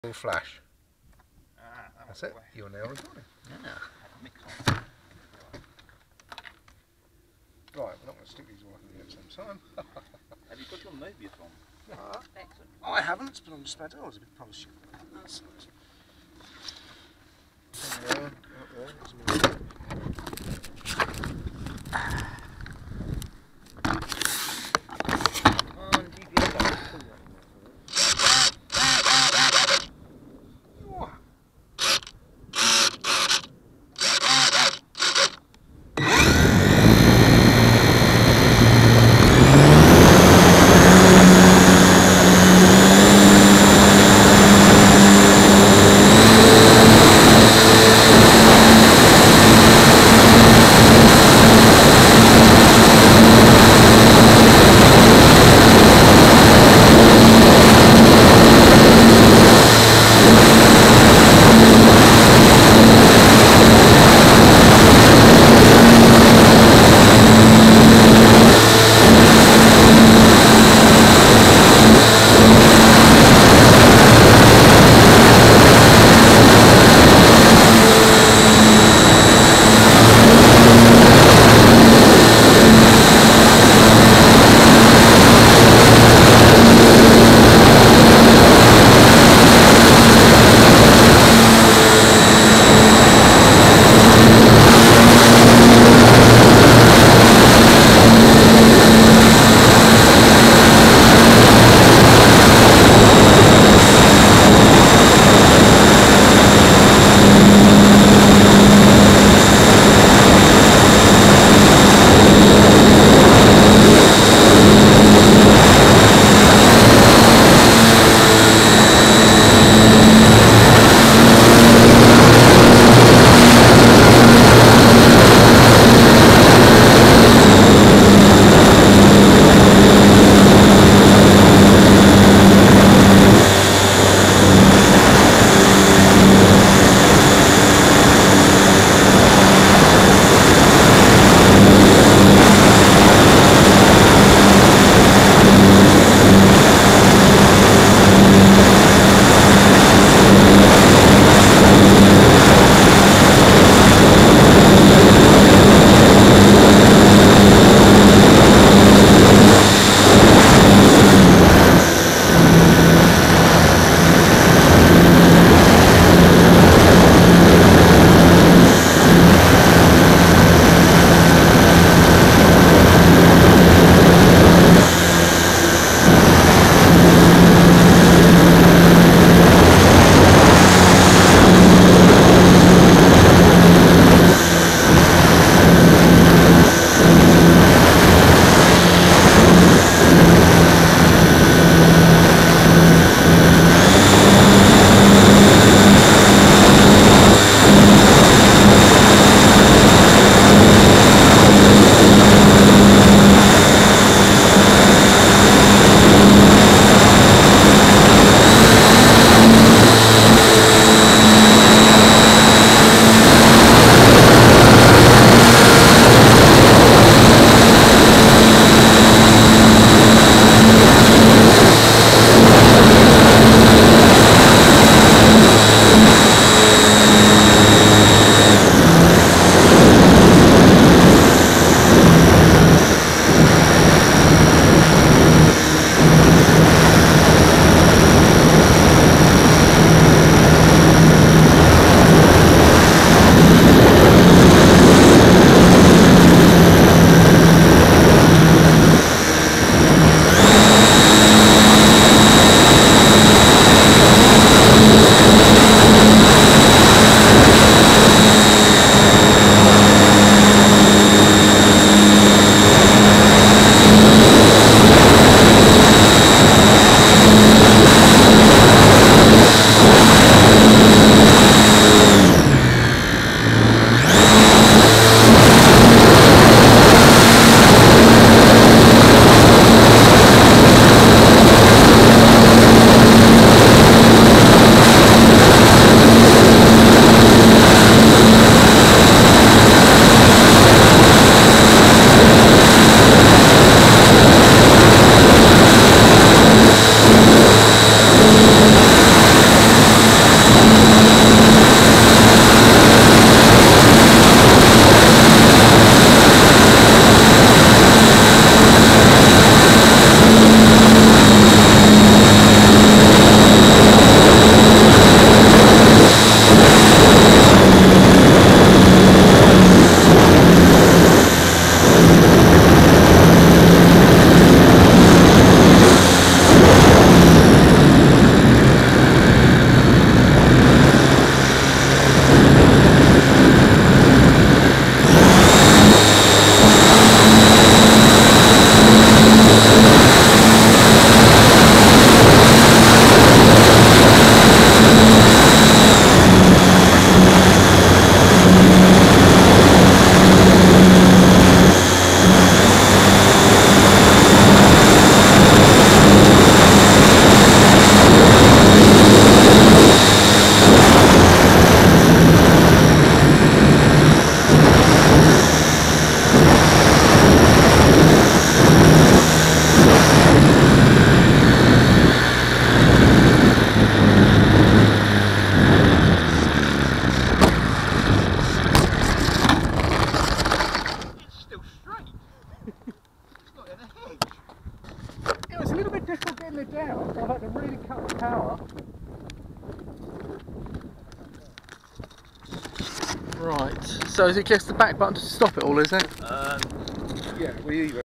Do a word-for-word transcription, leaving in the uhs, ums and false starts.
Flash. Ah, that That's it. You're now recording. Yeah. Right, we're not going to stick these all at the same time. Have you got your Mobius on? Uh, Excellent. I haven't, but I'm just about to. Oh, there's a big polish. That's nice. There, out there, there's more. power. Right, so is it just the back button to stop it all, is it? Um, Yeah, we either